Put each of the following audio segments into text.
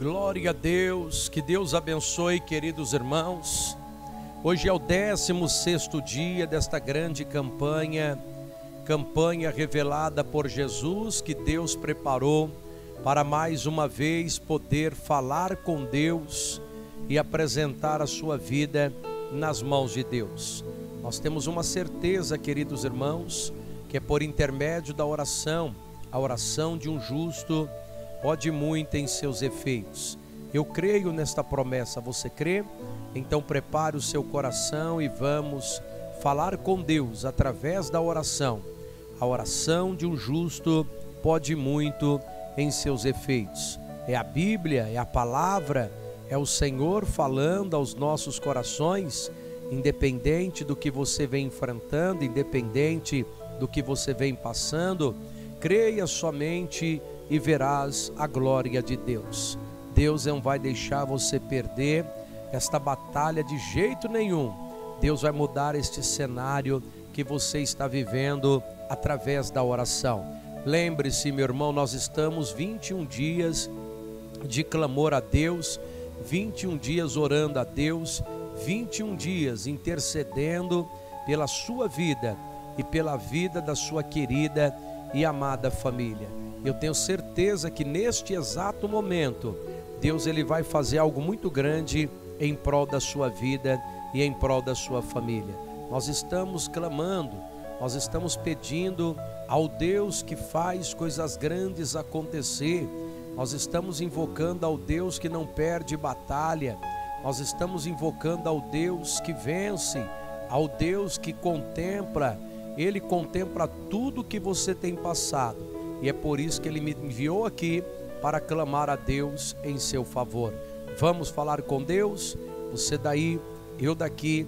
Glória a Deus, que Deus abençoe, queridos irmãos. Hoje é o 16º dia desta grande campanha revelada por Jesus, que Deus preparou para mais uma vez poder falar com Deus e apresentar a sua vida nas mãos de Deus. Nós temos uma certeza, queridos irmãos, que é por intermédio da oração, a oração de um justo pode muito em seus efeitos. Eu creio nesta promessa, você crê? Então prepare o seu coração e vamos falar com Deus através da oração. A oração de um justo pode muito em seus efeitos. É a Bíblia, é a palavra, é o Senhor falando aos nossos corações, independente do que você vem enfrentando, independente do que você vem passando, creia somente e verás a glória de Deus. Deus não vai deixar você perder esta batalha de jeito nenhum. Deus vai mudar este cenário que você está vivendo através da oração. Lembre-se, meu irmão, nós estamos 21 dias de clamor a Deus, 21 dias orando a Deus, 21 dias intercedendo pela sua vida e pela vida da sua querida e amada família. Eu tenho certeza que neste exato momento, Deus ele vai fazer algo muito grande em prol da sua vida e em prol da sua família. Nós estamos clamando, nós estamos pedindo ao Deus que faz coisas grandes acontecer. Nós estamos invocando ao Deus que não perde batalha. Nós estamos invocando ao Deus que vence, ao Deus que contempla. Ele contempla tudo que você tem passado. E é por isso que Ele me enviou aqui para clamar a Deus em seu favor. Vamos falar com Deus? Você daí, eu daqui,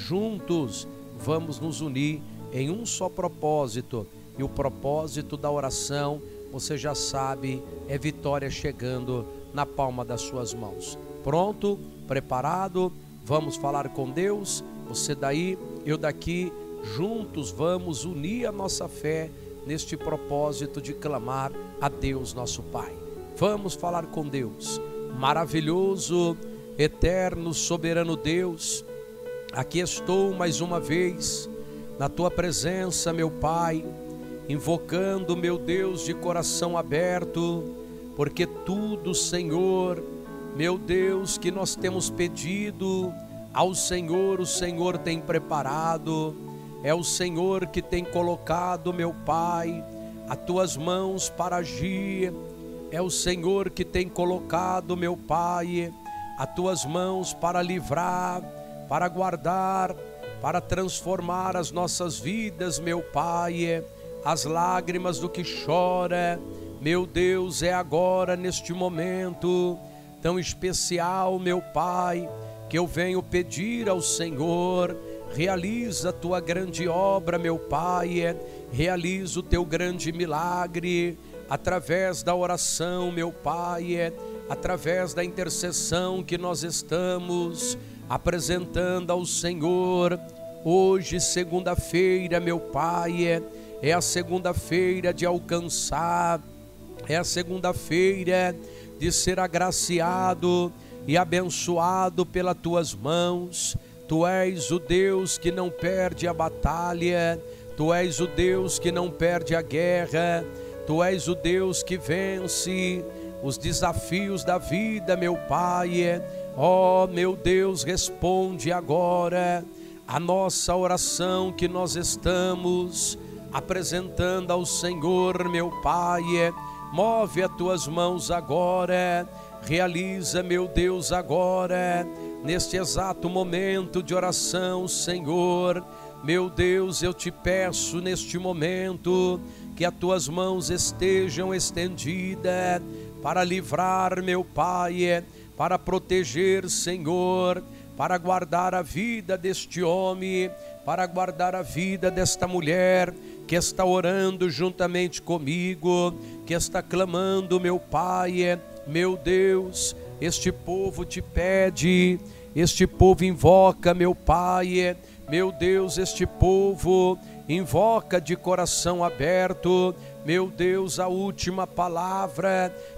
juntos vamos nos unir em um só propósito. E o propósito da oração, você já sabe, é vitória chegando na palma das suas mãos. Pronto? Preparado? Vamos falar com Deus? Você daí, eu daqui, juntos vamos unir a nossa fé neste propósito de clamar a Deus nosso Pai. Vamos falar com Deus. Maravilhoso, eterno, soberano Deus, aqui estou mais uma vez na Tua presença, meu Pai, invocando, meu Deus, de coração aberto, porque tudo, Senhor, meu Deus, que nós temos pedido ao Senhor, o Senhor tem preparado. É o Senhor que tem colocado, meu Pai, as Tuas mãos para agir. É o Senhor que tem colocado, meu Pai, as Tuas mãos para livrar, para guardar, para transformar as nossas vidas, meu Pai. As lágrimas do que chora, meu Deus, é agora, neste momento tão especial, meu Pai, que eu venho pedir ao Senhor. Realiza a Tua grande obra, meu Pai, realiza o Teu grande milagre, através da oração, meu Pai, através da intercessão que nós estamos apresentando ao Senhor. Hoje, segunda-feira, meu Pai, é a segunda-feira de alcançar, é a segunda-feira de ser agraciado e abençoado pelas Tuas mãos. Tu és o Deus que não perde a batalha, Tu és o Deus que não perde a guerra, Tu és o Deus que vence os desafios da vida, meu Pai. Ó, meu Deus, responde agora a nossa oração que nós estamos apresentando ao Senhor, meu Pai. Move as Tuas mãos agora, realiza, meu Deus, agora, neste exato momento de oração, Senhor. Meu Deus, eu te peço neste momento que as Tuas mãos estejam estendidas para livrar, meu Pai, para proteger, Senhor, para guardar a vida deste homem, para guardar a vida desta mulher que está orando juntamente comigo, que está clamando, meu Pai. Meu Deus, este povo te pede, este povo invoca, meu Pai. Meu Deus, este povo invoca de coração aberto, meu Deus, a última palavra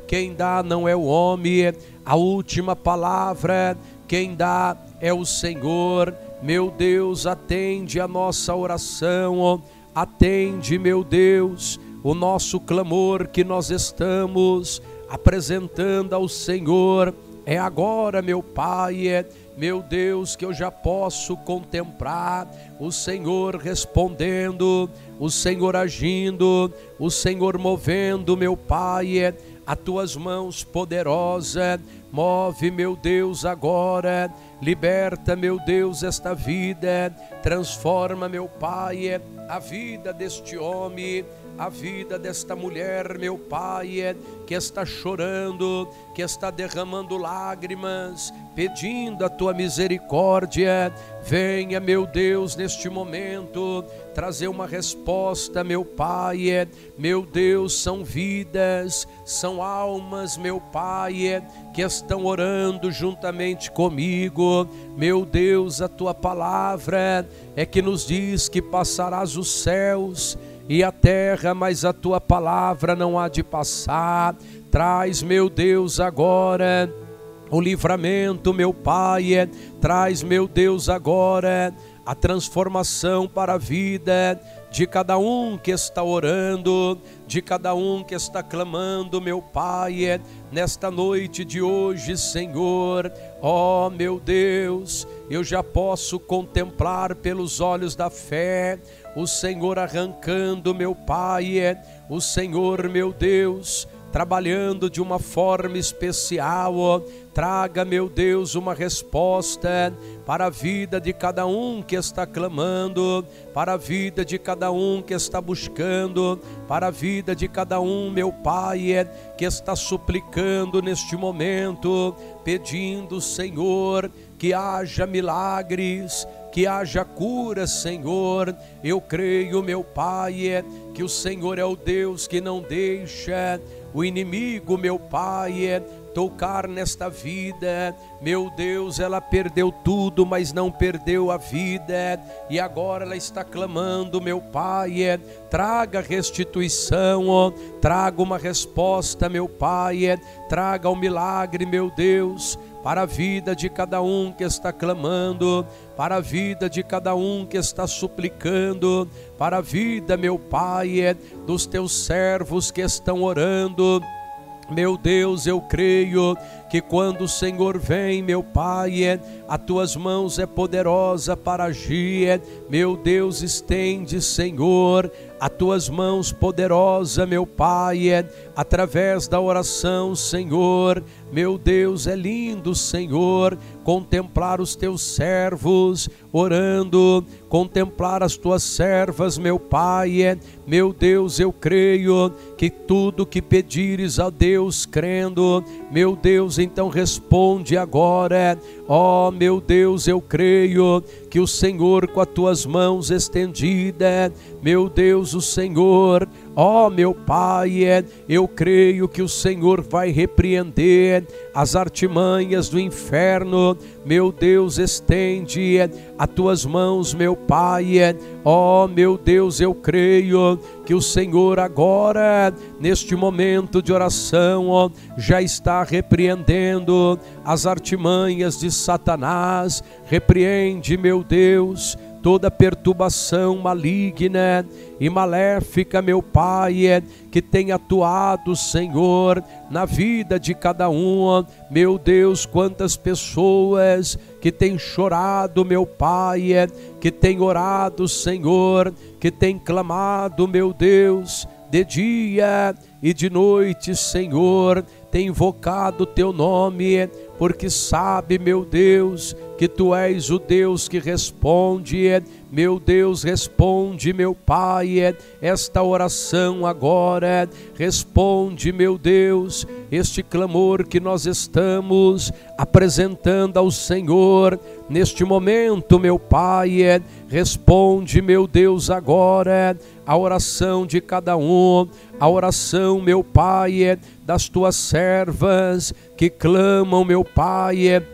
quem dá não é o homem, a última palavra quem dá é o Senhor. Meu Deus, atende a nossa oração, atende, meu Deus, o nosso clamor que nós estamos apresentando ao Senhor. É agora, meu Pai, meu Deus, que eu já posso contemplar o Senhor respondendo, o Senhor agindo, o Senhor movendo, meu Pai, as tuas mãos poderosas. Move, meu Deus, agora, liberta, meu Deus, esta vida, transforma, meu Pai, a vida deste homem, a vida desta mulher, meu Pai, que está chorando, que está derramando lágrimas, pedindo a tua misericórdia. Venha, meu Deus, neste momento, trazer uma resposta, meu Pai. Meu Deus, são vidas, são almas, meu Pai, que estão orando juntamente comigo. Meu Deus, a tua palavra é que nos diz que passarás os céus e a terra, mas a tua palavra não há de passar. Traz, meu Deus, agora o livramento, meu Pai. Traz, meu Deus, agora a transformação para a vida de cada um que está orando, de cada um que está clamando, meu Pai, nesta noite de hoje, Senhor. Ó, meu Deus, eu já posso contemplar pelos olhos da fé o Senhor arrancando, meu Pai, o Senhor, meu Deus, trabalhando de uma forma especial. Traga, meu Deus, uma resposta para a vida de cada um que está clamando, para a vida de cada um que está buscando, para a vida de cada um, meu Pai, que está suplicando neste momento, pedindo, Senhor, que haja milagres, que haja cura, Senhor. Eu creio, meu Pai, que o Senhor é o Deus que não deixa o inimigo, meu Pai, tocar nesta vida. Meu Deus, ela perdeu tudo, mas não perdeu a vida, e agora ela está clamando, meu Pai, traga restituição, traga uma resposta, meu Pai, traga um milagre, meu Deus, para a vida de cada um que está clamando, para a vida de cada um que está suplicando, para a vida, meu Pai, dos teus servos que estão orando. Meu Deus, eu creio que quando o Senhor vem, meu Pai, as tuas mãos é poderosa para agir. Meu Deus, estende, Senhor, as tuas mãos poderosas, meu Pai, através da oração, Senhor. Meu Deus, é lindo, Senhor, contemplar os teus servos orando, contemplar as tuas servas, meu Pai. Meu Deus, eu creio que tudo que pedires a Deus crendo, meu Deus, então responde agora. Ó, meu Deus, eu creio que o Senhor, com as tuas mãos estendidas, meu Deus, o Senhor, ó, meu Pai, eu creio que o Senhor vai repreender as artimanhas do inferno. Meu Deus, estende as tuas mãos, meu Pai. Ó, meu Deus, eu creio que o Senhor agora, neste momento de oração, ó, já está repreendendo as artimanhas de Satanás. Repreende, meu Deus, toda perturbação maligna e maléfica, meu Pai, que tem atuado, Senhor, na vida de cada um. Meu Deus, quantas pessoas que têm chorado, meu Pai, que têm orado, Senhor, que têm clamado, meu Deus, de dia e de noite, Senhor, tem invocado o teu nome, porque sabe, meu Deus, que tu és o Deus que responde. Meu Deus, responde, meu Pai, esta oração agora. Responde, meu Deus, este clamor que nós estamos apresentando ao Senhor neste momento, meu Pai. Responde, meu Deus, agora a oração de cada um, a oração, meu Pai, das tuas servas que clamam, meu Pai,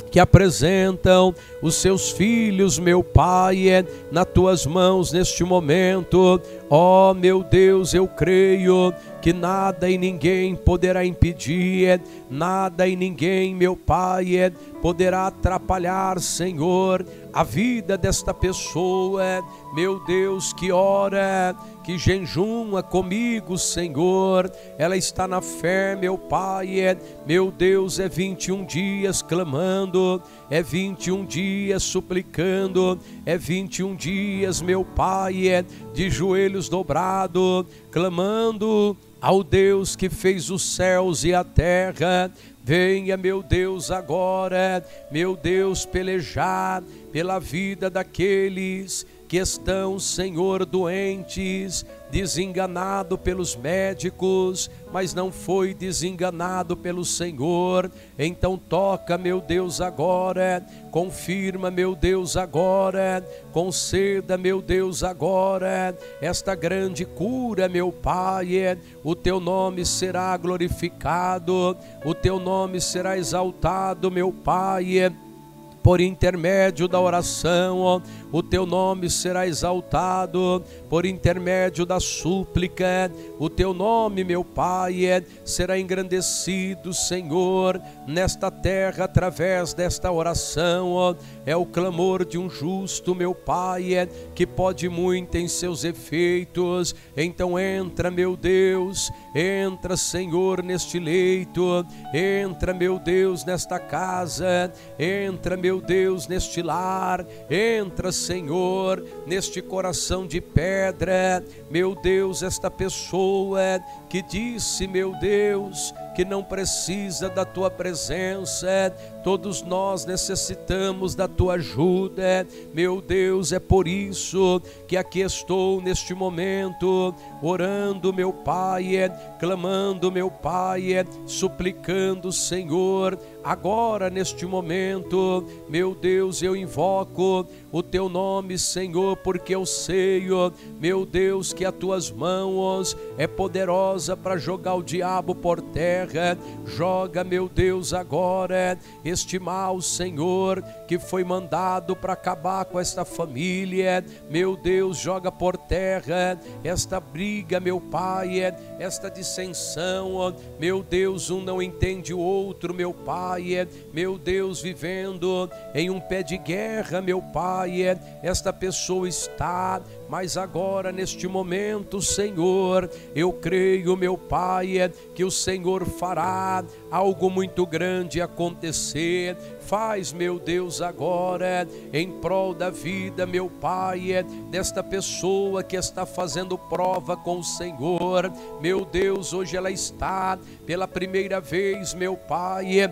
que apresentam os seus filhos, meu Pai, nas tuas mãos neste momento. Ó meu Deus, eu creio que nada e ninguém poderá impedir, nada e ninguém, meu Pai, poderá atrapalhar, Senhor, a vida desta pessoa, meu Deus, que ora, que jejuma comigo, Senhor. Ela está na fé, meu Pai, meu Deus, é 21 dias clamando, é 21 dias suplicando, é 21 dias, meu Pai, de joelhos dobrados, clamando ao Deus que fez os céus e a terra. Venha, meu Deus, agora, meu Deus, pelejar pela vida daqueles que estão, Senhor, doentes, desenganado pelos médicos, mas não foi desenganado pelo Senhor. Então toca, meu Deus, agora, confirma, meu Deus, agora, conceda, meu Deus, agora, esta grande cura, meu Pai. O teu nome será glorificado, o teu nome será exaltado, meu Pai. Por intermédio da oração, o teu nome será exaltado. Por intermédio da súplica, o teu nome, meu Pai, será engrandecido, Senhor, nesta terra através desta oração. É o clamor de um justo, meu Pai, que pode muito em seus efeitos. Então entra, meu Deus, entra, Senhor, neste leito, entra, meu Deus, nesta casa, entra, meu Deus, neste lar, entra, Senhor, neste coração de pedra, meu Deus, esta pessoa que disse, meu Deus, que não precisa da tua presença. Todos nós necessitamos da tua ajuda, meu Deus. É por isso que aqui estou neste momento, orando, meu Pai, clamando, meu Pai, suplicando, Senhor. Agora, neste momento, meu Deus, eu invoco o teu nome, Senhor, porque eu sei, meu Deus, que as tuas mãos é poderosa para jogar o diabo por terra. Joga, meu Deus, agora este mal, Senhor, que foi mandado para acabar com esta família. Meu Deus, joga por terra esta briga, meu Pai, esta dissensão. Meu Deus, um não entende o outro, meu Pai. Meu Deus, vivendo em um pé de guerra, meu Pai. Esta pessoa está, mas agora neste momento, Senhor, eu creio, meu Pai, que o Senhor fará algo muito grande acontecer. Faz, meu Deus, agora em prol da vida, meu Pai, desta pessoa que está fazendo prova com o Senhor. Meu Deus, hoje ela está pela primeira vez, meu Pai,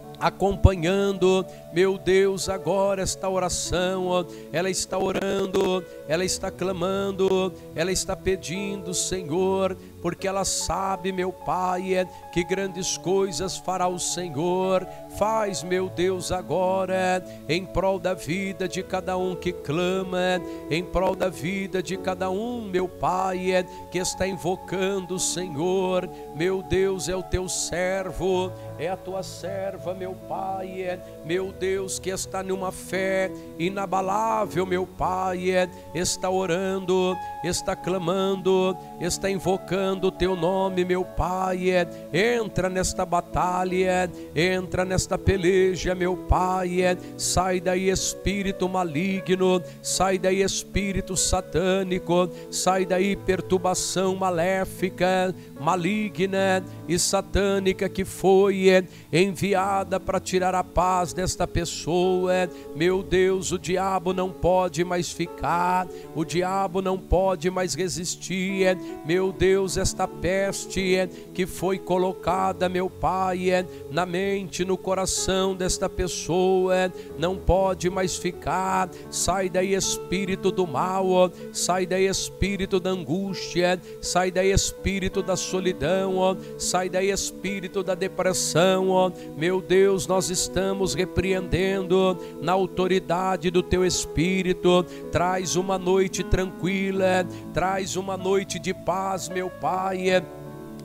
acompanhando, meu Deus, agora esta oração. Ela está orando, ela está clamando, ela está pedindo, Senhor, porque ela sabe, meu Pai, que grandes coisas fará o Senhor. Faz, meu Deus, agora em prol da vida de cada um que clama, em prol da vida de cada um, meu Pai, que está invocando o Senhor. Meu Deus, é o teu servo, é a tua serva, meu Pai, meu Deus, que está numa fé inabalável, meu Pai, está orando, está clamando, está invocando o teu nome, meu Pai. Entra nesta batalha, entra nesta peleja, meu Pai. Sai daí, espírito maligno, sai daí, espírito satânico, sai daí, perturbação maléfica, maligna e satânica que foi enviada para tirar a paz desta pessoa. Meu Deus, o diabo não pode mais ficar, o diabo não pode mais resistir. Meu Deus, esta peste que foi colocada, meu Pai, na mente, no coração desta pessoa, não pode mais ficar. Sai daí, espírito do mal, sai daí, espírito da angústia, sai daí, espírito da solidão, sai daí, espírito da depressão. Meu Deus, nós estamos repreendendo na autoridade do teu Espírito. Traz uma noite tranquila, traz uma noite de paz, meu Pai.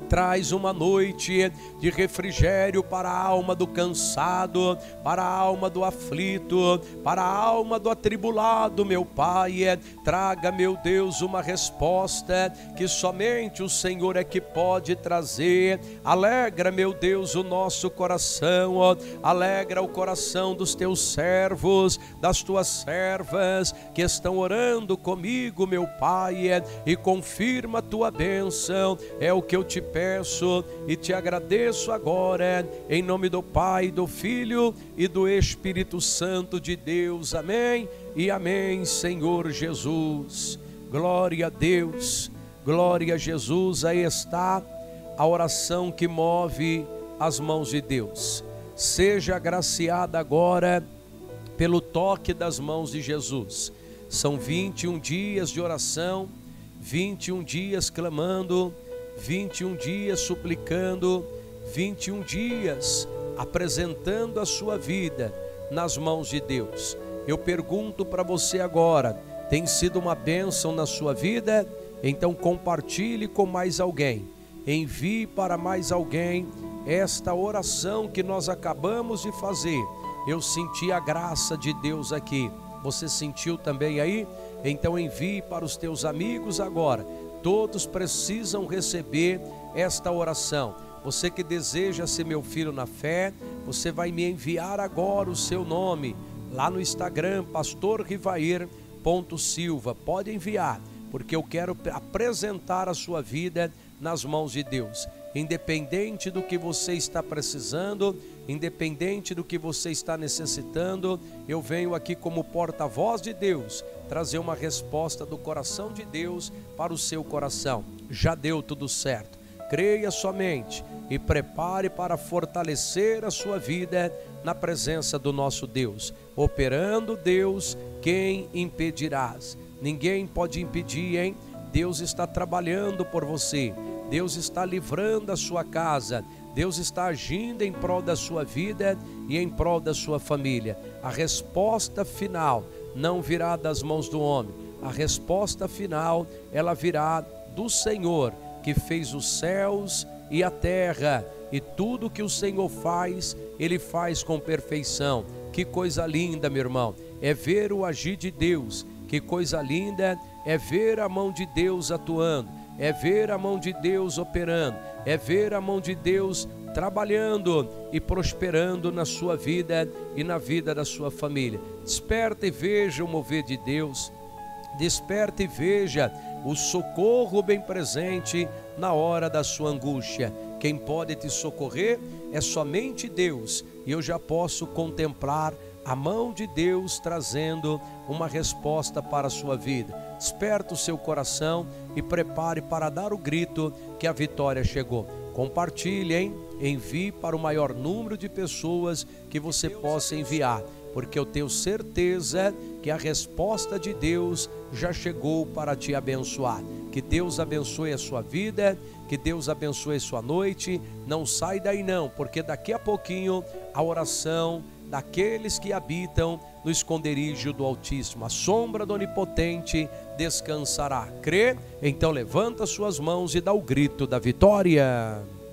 Traz uma noite de refrigério para a alma do cansado, para a alma do aflito, para a alma do atribulado, meu Pai. Traga, meu Deus, uma resposta que somente o Senhor é que pode trazer. Alegra, meu Deus, o nosso coração, alegra o coração dos teus servos, das tuas servas que estão orando comigo, meu Pai, e confirma a tua bênção. É o que eu te peço e te agradeço agora, em nome do Pai, do Filho e do Espírito Santo de Deus. Amém e amém, Senhor Jesus. Glória a Deus, glória a Jesus. Aí está a oração que move as mãos de Deus. Seja agraciada agora pelo toque das mãos de Jesus. São 21 dias de oração, 21 dias clamando, 21 dias suplicando, 21 dias apresentando a sua vida nas mãos de Deus. Eu pergunto para você agora, tem sido uma bênção na sua vida? Então compartilhe com mais alguém, envie para mais alguém esta oração que nós acabamos de fazer. Eu senti a graça de Deus aqui. Você sentiu também aí? Então envie para os teus amigos agora. Todos precisam receber esta oração. Você que deseja ser meu filho na fé, você vai me enviar agora o seu nome lá no Instagram, pastorrivair.silva. Pode enviar, porque eu quero apresentar a sua vida nas mãos de Deus. Independente do que você está precisando, independente do que você está necessitando, eu venho aqui como porta-voz de Deus, trazer uma resposta do coração de Deus para o seu coração. Já deu tudo certo. Creia somente e prepare para fortalecer a sua vida na presença do nosso Deus. Operando Deus, quem impedirás? Ninguém pode impedir, hein? Deus está trabalhando por você. Deus está livrando a sua casa. Deus está agindo em prol da sua vida e em prol da sua família. A resposta final não virá das mãos do homem. A resposta final, ela virá do Senhor, que fez os céus e a terra. E tudo que o Senhor faz, Ele faz com perfeição. Que coisa linda, meu irmão, é ver o agir de Deus. Que coisa linda é ver a mão de Deus atuando, é ver a mão de Deus operando, é ver a mão de Deus trabalhando e prosperando na sua vida e na vida da sua família. Desperta e veja o mover de Deus. Desperta e veja o socorro bem presente na hora da sua angústia. Quem pode te socorrer é somente Deus. E eu já posso contemplar a mão de Deus trazendo uma resposta para a sua vida. Desperta o seu coração e prepare para dar o grito que a vitória chegou. Compartilhe, hein? Envie para o maior número de pessoas que você possa enviar, porque eu tenho certeza que a resposta de Deus já chegou para te abençoar. Que Deus abençoe a sua vida, que Deus abençoe a sua noite. Não sai daí não, porque daqui a pouquinho a oração daqueles que habitam no esconderijo do Altíssimo, a sombra do Onipotente descansará. Crê? Então levanta suas mãos e dá o grito da vitória.